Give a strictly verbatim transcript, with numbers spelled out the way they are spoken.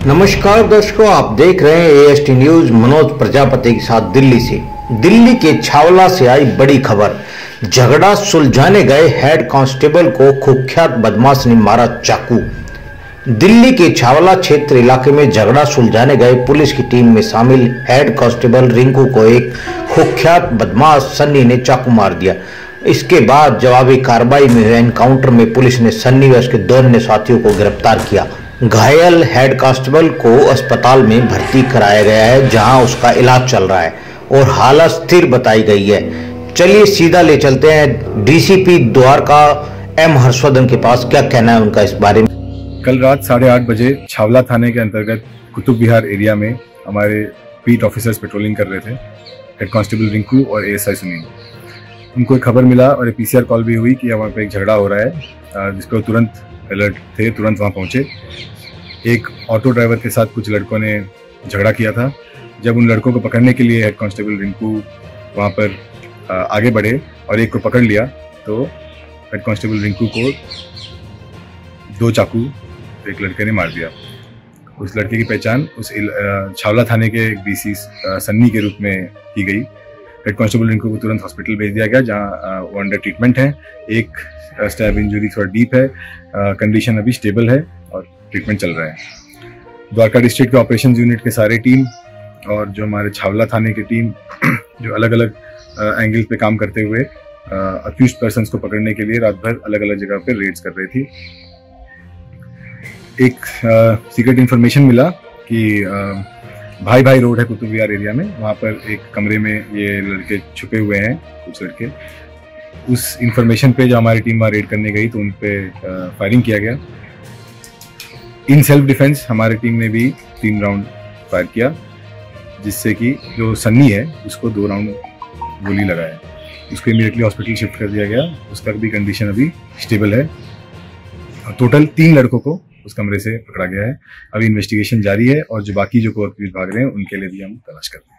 नमस्कार दर्शकों, आप देख रहे हैं एएसटी न्यूज। मनोज प्रजापति के साथ दिल्ली से। दिल्ली के छावला से आई बड़ी खबर। झगड़ा सुलझाने गए हेड कांस्टेबल को कुख्यात बदमाश ने मारा चाकू। दिल्ली के छावला क्षेत्र इलाके में झगड़ा सुलझाने गए पुलिस की टीम में शामिल हेड कांस्टेबल रिंकू को एक कुख्यात बदमाश सन्नी ने चाकू मार दिया। इसके बाद जवाबी कार्रवाई में हुए एनकाउंटर में पुलिस ने सन्नी व उसके दो अन्य साथियों को गिरफ्तार किया। घायल हेड कांस्टेबल को अस्पताल में भर्ती कराया गया है, जहां उसका इलाज चल रहा है और हालत स्थिर बताई गई है। चलिए सीधा ले चलते हैं डीसीपी द्वारका एम हर्षवर्धन के पास। क्या कहना है उनका इस बारे में। कल रात साढ़े आठ बजे छावला थाने के अंतर्गत कुतुब विहार एरिया में हमारे बीट ऑफिसर्स पेट्रोलिंग कर रहे थे। हेड कांस्टेबल रिंकू और एएसआई सुनील, उनको एक खबर मिला और एक पीसीआर कॉल भी हुई कि वहाँ पे एक झगड़ा हो रहा है, जिस पर तुरंत अलर्ट थे, तुरंत वहाँ पहुँचे। एक ऑटो ड्राइवर के साथ कुछ लड़कों ने झगड़ा किया था। जब उन लड़कों को पकड़ने के लिए हेड कांस्टेबल रिंकू वहाँ पर आगे बढ़े और एक को पकड़ लिया, तो हेड कांस्टेबल रिंकू को दो चाकू एक लड़के ने मार दिया। उस लड़के की पहचान उस छावला थाने के डीसी सन्नी के रूप में की गई। हेड कांस्टेबल रिंकू को तुरंत हॉस्पिटल भेज दिया गया, जहाँ वो अंडर ट्रीटमेंट है। एक स्टैब इंजरी थोड़ा डीप है, कंडीशन अभी स्टेबल है और ट्रीटमेंट चल रहा है। द्वारका डिस्ट्रिक्ट के ऑपरेशंस यूनिट के सारे टीम और जो हमारे छावला थाने की टीम जो अलग अलग एंगल पे काम करते हुए अक्यूज पर्सन्स को पकड़ने के लिए रात भर अलग अलग जगह पे रेड्स कर रही थी। एक सीक्रेट इन्फॉर्मेशन मिला कि आ, भाई भाई रोड है कुतुब विहार एरिया में, वहाँ पर एक कमरे में ये लड़के छुपे हुए हैं, कुछ लड़के। उस इंफॉर्मेशन पे जो हमारी टीम वहाँ रेड करने गई तो उन पे फायरिंग किया गया। इन सेल्फ डिफेंस हमारी टीम ने भी तीन राउंड फायर किया, जिससे कि जो सन्नी है उसको दो राउंड गोली लगा है। उसको इमीडिएटली हॉस्पिटल शिफ्ट कर दिया गया। उसका भी कंडीशन अभी स्टेबल है। टोटल तीन लड़कों को उस कमरे से पकड़ा गया है। अभी इन्वेस्टिगेशन जारी है और जो बाकी जो को भाग रहे हैं उनके लिए भी हम तलाश कर रहे हैं।